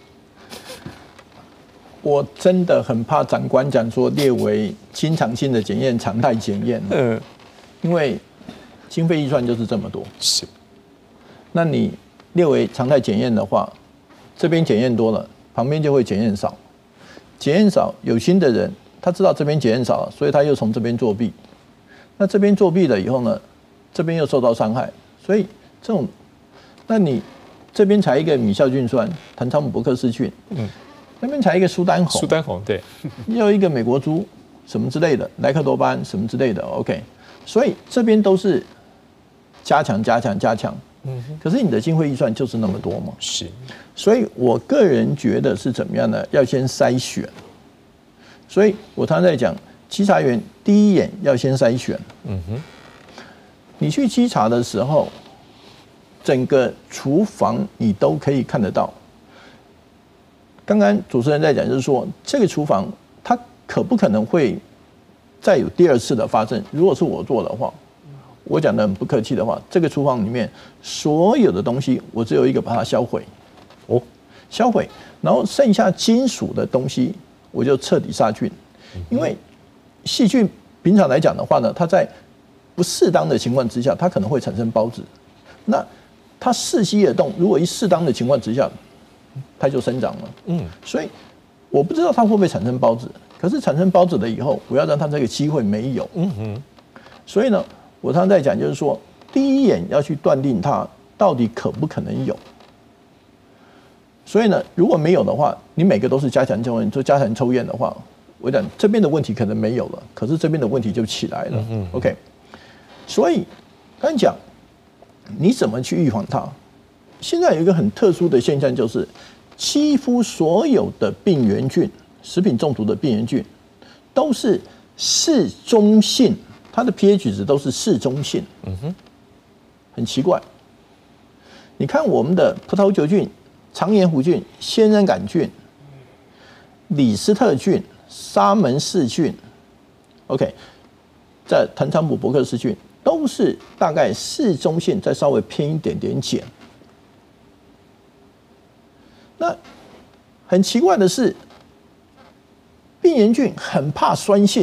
我真的很怕长官讲说列为经常性的检验、常态检验，嗯，因为经费预算就是这么多， 是。 那你列为常态检验的话，这边检验多了，旁边就会检验少。检验少，有心的人他知道这边检验少了，所以他又从这边作弊。那这边作弊了以后呢，这边又受到伤害。所以这种，那你这边采一个米酵菌酸、坦草姆伯克氏菌，嗯，那边采一个苏丹红， 苏丹红对， 又一个美国猪什么之类的，莱克多巴胺什么之类的 ，OK。所以这边都是加强、加强、加强。嗯，可是你的经费预算就是那么多嘛？ 是， 所以我个人觉得是怎么样呢？要先筛选。所以我常常在讲，稽查员第一眼要先筛选。嗯哼，你去稽查的时候，整个厨房你都可以看得到。刚刚主持人在讲，就是说这个厨房它可不可能会再有第二次的发生？如果是我做的话， 我讲的很不客气的话，这个厨房里面所有的东西，我只有一个把它销毁，哦，销毁，然后剩下金属的东西，我就彻底杀菌，因为细菌平常来讲的话呢，它在不适当的情况之下，它可能会产生孢子，那它伺机而动，如果一适当的情况之下，它就生长了，嗯，所以我不知道它会不会产生孢子，可是产生孢子了以后，我要让它这个机会没有，嗯哼，所以呢。我常常在讲，就是说，第一眼要去断定它到底可不可能有。所以呢，如果没有的话，你每个都是加强抽验，做加强抽验的话，我讲这边的问题可能没有了，可是这边的问题就起来了。嗯嗯 OK， 所以刚才讲，你怎么去预防它？现在有一个很特殊的现象，就是几乎所有的病原菌，食品中毒的病原菌，都是适中性。它的 pH 值都是适中性，嗯哼，很奇怪。你看我们的葡萄球菌、肠炎弧菌、仙人杆菌、李斯特菌、沙门氏菌 ，OK， 在藤肠普伯克氏菌都是大概适中性，再稍微偏一点点碱。那很奇怪的是，病原菌很怕酸性。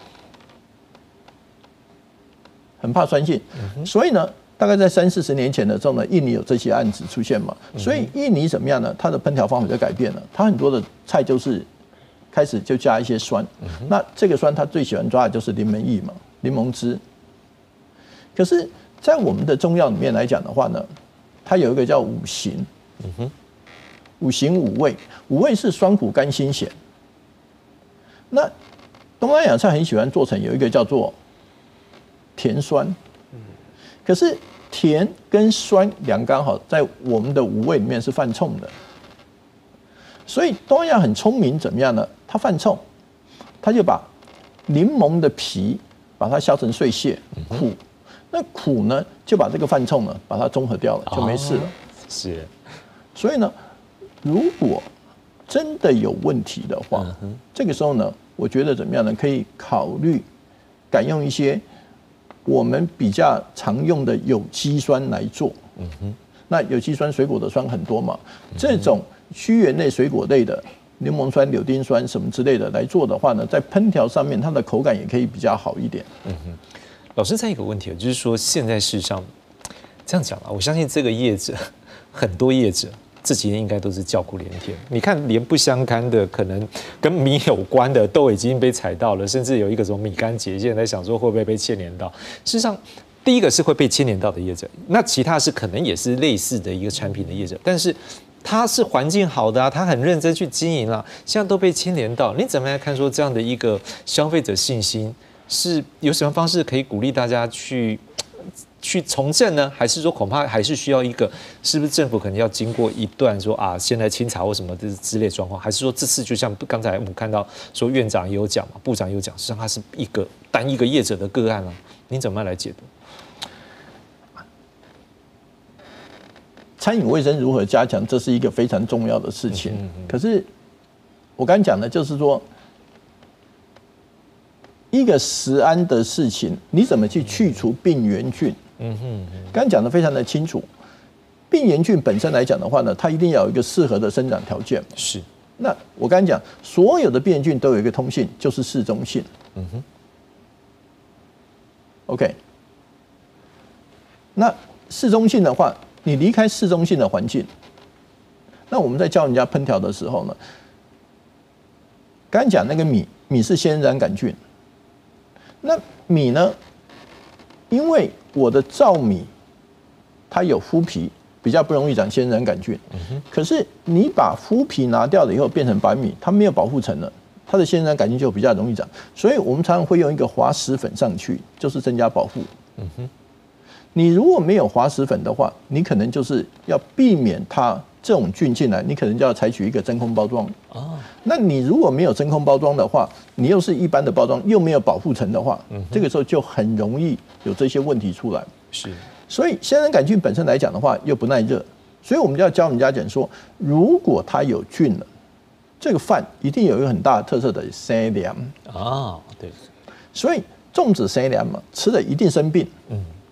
很怕酸性，所以呢，大概在三四十年前的时候呢，印尼有这些案子出现嘛，所以印尼怎么样呢？它的烹调方法就改变了，它很多的菜就是开始就加一些酸，那这个酸它最喜欢抓的就是柠檬液嘛，柠檬汁。可是，在我们的中药里面来讲的话呢，它有一个叫五行，五行五味，五味是酸苦甘辛咸。那东南亚菜很喜欢做成有一个叫做甜酸，可是甜跟酸两刚好在我们的五味里面是犯冲的，所以东南亚很聪明，怎么样呢？它犯冲，它就把柠檬的皮把它削成碎屑，苦，那苦呢就把这个犯冲呢把它中和掉了，就没事了。哦、 是， 所以呢，如果真的有问题的话，嗯、这个时候呢，我觉得怎么样呢？可以考虑改用一些我们比较常用的有机酸来做，嗯哼，那有机酸水果的酸很多嘛，嗯、这种须源类水果类的柠檬酸、柳丁酸什么之类的来做的话呢，在烹调上面它的口感也可以比较好一点。 嗯哼，老师，再一个问题就是说，现在事实上这样讲啊，我相信这个业者很多业者这几年应该都是叫苦连天。你看，连不相干的，可能跟米有关的，都已经被踩到了，甚至有一个什么米干节，现在在想说会不会被牵连到。事实上，第一个是会被牵连到的业者，那其他是可能也是类似的一个产品的业者，但是他是环境好的啊，他很认真去经营啊，现在都被牵连到。你怎么来看说这样的一个消费者信心是有什么方式可以鼓励大家去？去从政呢，还是说恐怕还是需要一个，是不是政府可能要经过一段说啊，先来清查或什么的之类状况，还是说这次就像刚才我们看到说院长也有讲嘛，部长也有讲，实际上它是一个单一个业者的个案啊，您怎么样来解读？ 餐饮卫生如何加强，这是一个非常重要的事情。嗯嗯嗯可是我刚讲的就是说，一个食安的事情，你怎么去去除病原菌？嗯哼，刚讲的非常的清楚。病原菌本身来讲的话呢，它一定要有一个适合的生长条件。 是。 那我刚才讲，所有的病原菌都有一个通性，就是适中性。嗯哼。OK。那适中性的话，你离开适中性的环境，那我们在教人家烹调的时候呢，刚才讲那个米，米是先染杆菌。那米呢？因为我的糙米它有麸皮，比较不容易长仙人杆菌。嗯、可是你把麸皮拿掉了以后，变成白米，它没有保护层了，它的仙人杆菌就比较容易长。所以我们常常会用一个滑石粉上去，就是增加保护。嗯哼，你如果没有滑石粉的话，你可能就是要避免它这种菌进来，你可能就要采取一个真空包装。哦，那你如果没有真空包装的话，你又是一般的包装，又没有保护层的话，嗯、这个时候就很容易有这些问题出来。 是， 所以仙人杆菌本身来讲的话，又不耐热，所以我们就要教人家讲说，如果它有菌了，这个饭一定有一个很大的特色的生凉。 啊，对， 所以粽子生凉嘛，吃了一定生病。嗯，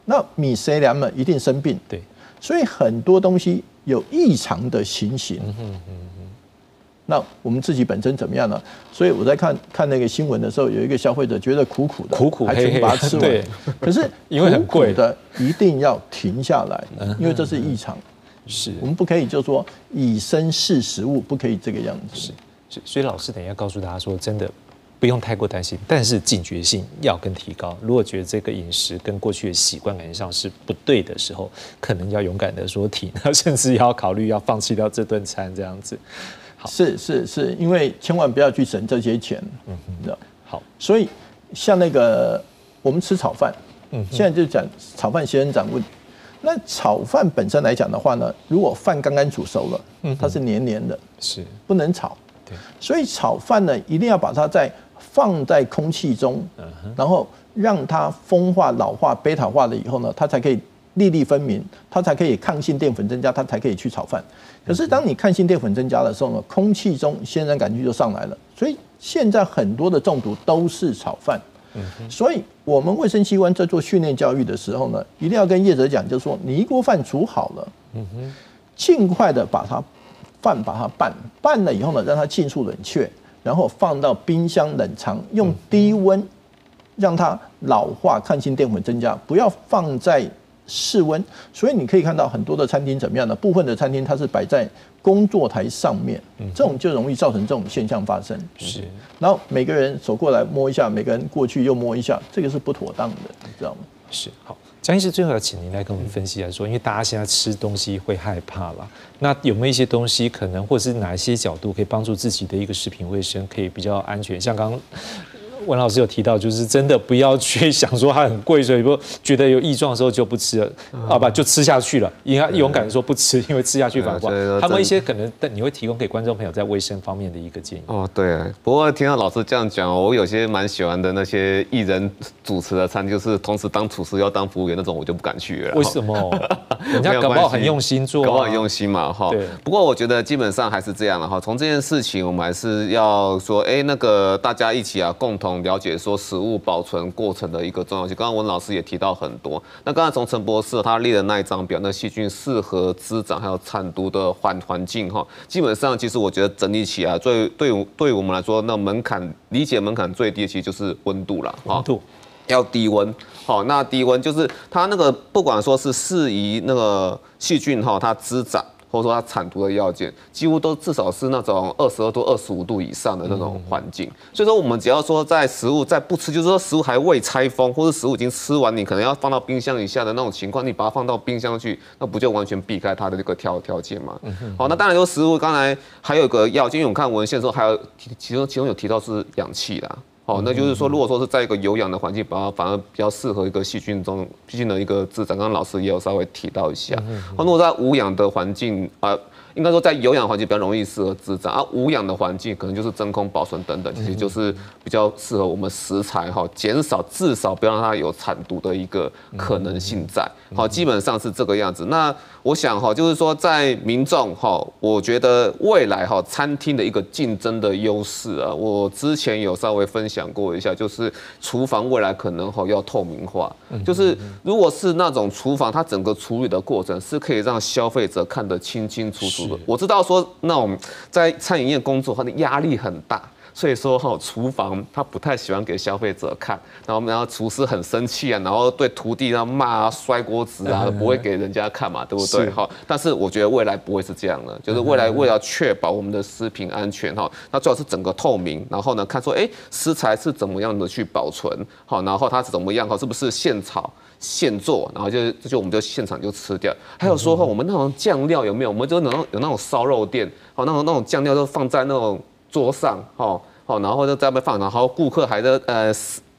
那米谁凉了一定生病。 对， 所以很多东西有异常的情形。嗯哼嗯哼，那我们自己本身怎么样呢？所以我在看看那个新闻的时候，有一个消费者觉得苦苦的， 苦苦还全部把它吃完。 对， 可是因为很贵的，一定要停下来，因为这是异常。 是我们不可以就说以身试食物，不可以这个样子。 是，所以老师等一下告诉大家说，真的不用太过担心，但是警觉性要更提高。如果觉得这个饮食跟过去的习惯感觉上是不对的时候，可能要勇敢的说停，甚至要考虑要放弃掉这顿餐这样子。 是是是，因为千万不要去省这些钱。嗯哼， 好， 所以像那个我们吃炒饭，嗯，现在就讲炒饭仙人掌问题。那炒饭本身来讲的话呢，如果饭刚刚煮熟了，嗯，它是黏黏的， 是不能炒。 对， 所以炒饭呢，一定要把它在放在空气中，嗯，然后让它风化、老化、贝塔化了以后呢，它才可以粒粒分明，它才可以抗性淀粉增加，它才可以去炒饭。可是当你抗性淀粉增加的时候呢，空气中仙人杆菌就上来了，所以现在很多的中毒都是炒饭。所以，我们卫生机关在做训练教育的时候呢，一定要跟业者讲，就是说，你一锅饭煮好了，尽快的把它饭把它拌，拌了以后呢，让它尽速冷却，然后放到冰箱冷藏，用低温让它老化，抗性淀粉增加，不要放在室温。所以你可以看到很多的餐厅怎么样呢？部分的餐厅它是摆在工作台上面，这种就容易造成这种现象发生。 是， 然后每个人走过来摸一下，每个人过去又摸一下，这个是不妥当的，你知道吗？ 是。好，江医师最后要请您来跟我们分析来说，因为大家现在吃东西会害怕啦，那有没有一些东西可能，或是哪一些角度可以帮助自己的一个食品卫生可以比较安全？像刚刚文老师有提到，就是真的不要去想说它很贵，所以不觉得有异状的时候就不吃了，啊不就吃下去了，应该勇敢的说不吃，因为吃下去反而他们一些可能，但你会提供给观众朋友在卫生方面的一个建议。 哦，对，不过听到老师这样讲，我有些蛮喜欢的那些艺人主持的餐，就是同时当厨师要当服务员那种，我就不敢去了。 为什么？人家搞不好很用心做、啊， 搞不好很用心嘛，哈。 对。 不过我觉得基本上还是这样了哈。从这件事情，我们还是要说，哎、欸，那个大家一起啊，共同了解说食物保存过程的一个重要性。刚刚文老师也提到很多。那刚才从陈博士他列的那一张表，那细菌适合滋长还有产毒的环环境哈，基本上其实我觉得整理起来，最对对于我们来说，那门槛理解门槛最低的其实就是温度啦， 温度要低温。好，那低温就是它那个不管说是适宜那个细菌哈，它滋长。或者说它产毒的要件，几乎都至少是那种二十二度、二十五度以上的那种环境。所以说，我们只要说在食物在不吃，就是说食物还未拆封，或者食物已经吃完，你可能要放到冰箱以下的那种情况，你把它放到冰箱去，那不就完全避开它的这个条条件嘛？好，那当然说食物，刚才还有一个要件，因为我们看文献的时候，还有其中其中有提到是氧气啦。好，那就是说，如果说是在一个有氧的环境，把它反而比较适合一个细菌中细菌的一个滋长。刚刚老师也有稍微提到一下。好，如果在无氧的环境啊。应该说，在有氧环境比较容易适合滋长，而无氧的环境可能就是真空保存等等，其实就是比较适合我们食材哈，减少至少不要让它有产毒的一个可能性在。好，基本上是这个样子。那我想哈，就是说在民众哈，我觉得未来哈餐厅的一个竞争的优势啊，我之前有稍微分享过一下，就是厨房未来可能哈要透明化，就是如果是那种厨房，它整个处理的过程是可以让消费者看得清清楚楚。我知道说那种在餐饮业工作，它的压力很大，所以说哈厨房他不太喜欢给消费者看，然后然后厨师很生气啊，然后对徒弟啊骂啊摔锅子啊，不会给人家看嘛，对不对？哈，但是我觉得未来不会是这样的，就是未来为了确保我们的食品安全哈，那最好是整个透明，然后呢看说哎食材是怎么样的去保存，好，然后它是怎么样哈，是不是现炒？现做，然后就就我们就现场就吃掉。还有说哈，我们那种酱料有没有？我们就那种有那种烧肉店，好，那种那种酱料都放在那种桌上，好，好，然后就在那边放，然后顾客还在呃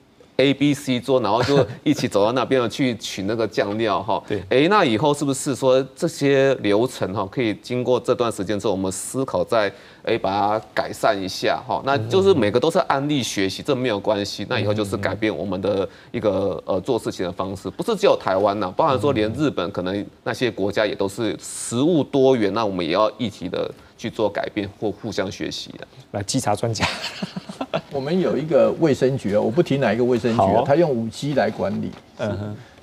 A、B、C 桌，然后就一起走到那边去取那个酱料哈。对，哎，那以后是不是说这些流程哈，可以经过这段时间之后，我们思考再哎把它改善一下哈？那就是每个都是案例学习，这没有关系。那以后就是改变我们的一个呃做事情的方式，不是只有台湾呐，包含说连日本可能那些国家也都是食物多元，那我们也要一体的去做改变或互相学习的。 来稽查专家。我们有一个卫生局啊，我不提哪一个卫生局啊，他用五 G 来管理。嗯哼，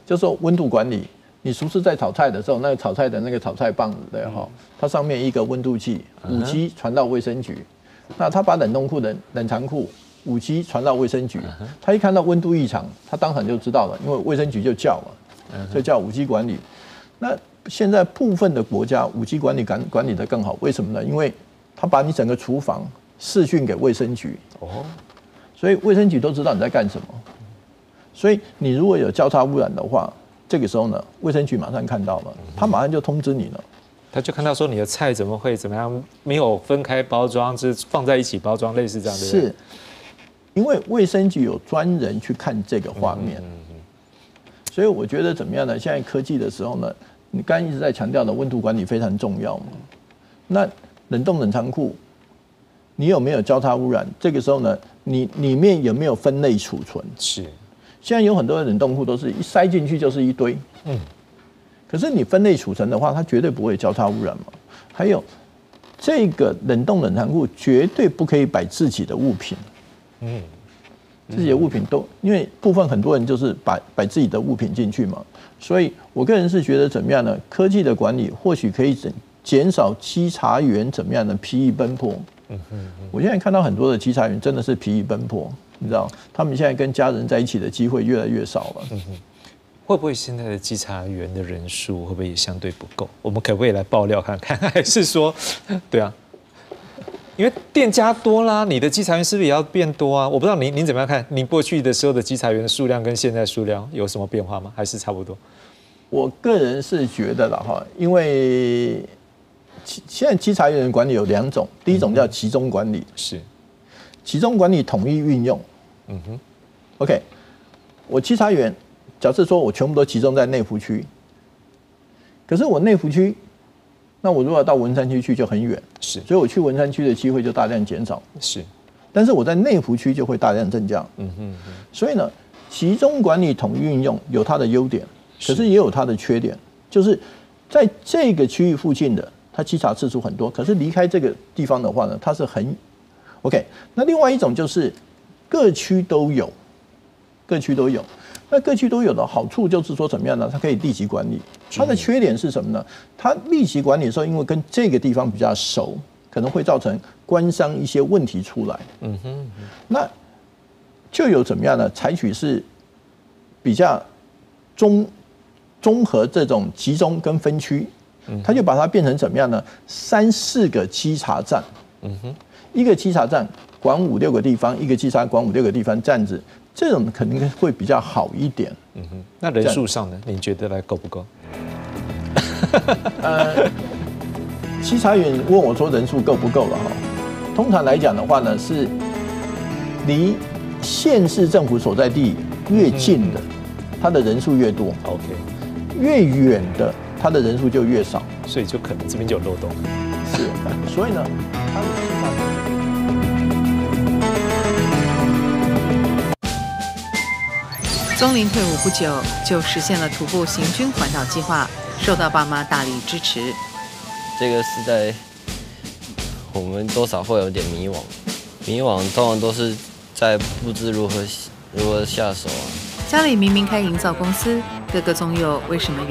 就是说温度管理。你厨师在炒菜的时候，那个炒菜的那个炒菜棒子的哈，它上面一个温度计，五 G 传到卫生局，那他把冷冻库的冷藏库五 G 传到卫生局，他一看到温度异常，他当场就知道了，因为卫生局就叫嘛，就叫五 G 管理。那现在部分的国家五 G 管理管管理的更好，为什么呢？因为他把你整个厨房视讯给卫生局，哦，所以卫生局都知道你在干什么，所以你如果有交叉污染的话。这个时候呢，卫生局马上看到了，他马上就通知你了。 他就看到说你的菜怎么会怎么样，没有分开包装，就是放在一起包装，类似这样的。 是，因为卫生局有专人去看这个画面，所以我觉得怎么样呢？现在科技的时候呢，你刚刚一直在强调的温度管理非常重要嘛。那冷冻冷藏库，你有没有交叉污染？这个时候呢，你里面有没有分类储存？ 是。 现在有很多的冷冻库都是一塞进去就是一堆，嗯，可是你分类储存的话，它绝对不会交叉污染嘛。还有这个冷冻冷藏库绝对不可以摆自己的物品，嗯，自己的物品都因为部分很多人就是摆摆自己的物品进去嘛，所以我个人是觉得怎么样呢？科技的管理或许可以减少稽查员怎么样的疲于奔波。嗯嗯，我现在看到很多的稽查员真的是疲于奔波。你知道，他们现在跟家人在一起的机会越来越少了。嗯哼， 会不会现在的稽查员的人数会不会也相对不够？我们可不可以来爆料看看？还是说，对啊，因为店家多啦，你的稽查员是不是也要变多啊？我不知道您您怎么样看？你过去的时候的稽查员的数量跟现在数量有什么变化吗？还是差不多？ 我个人是觉得啦哈，因为现在稽查员管理有两种，第一种叫集中管理，嗯、 是集中管理统一运用。嗯哼 ，OK， 我稽查员，假设说我全部都集中在内湖区，可是我内湖区，那我如果要到文山区去就很远， 是， 所以我去文山区的机会就大量减少， 是， 但是我在内湖区就会大量增加，嗯哼哼，所以呢，集中管理统一运用有它的优点，可是也有它的缺点，就是在这个区域附近的，它稽查次数很多，可是离开这个地方的话呢，它是很 OK。那另外一种就是各区都有，各区都有。那各区都有的好处就是说怎么样呢？它可以立即管理。它的缺点是什么呢？它立即管理的时候，因为跟这个地方比较熟，可能会造成官商一些问题出来。嗯哼，那就有怎么样呢？采取是比较综综合这种集中跟分区，它就把它变成怎么样呢？三四个稽查站。嗯哼，一个稽查站管五六个地方，一个稽查管五六个地方，这样子，这种肯定会比较好一点。 嗯哼，那人数上呢？你觉得来够不够？ 呃，稽查员问我说人数够不够了哈？通常来讲的话呢，是离县市政府所在地越近的，它的人数越多。 OK， 越远的，它的人数就越少， 所以就可能这边就有漏洞。 是，所以呢，它的稽查员。 宗麟退伍不久，就实现了徒步行军环岛计划，受到爸妈大力支持。 这个时代，我们多少会有点迷惘，迷惘通常都是在不知如何如何下手啊。 家里明明开营造公司，哥哥宗佑为什么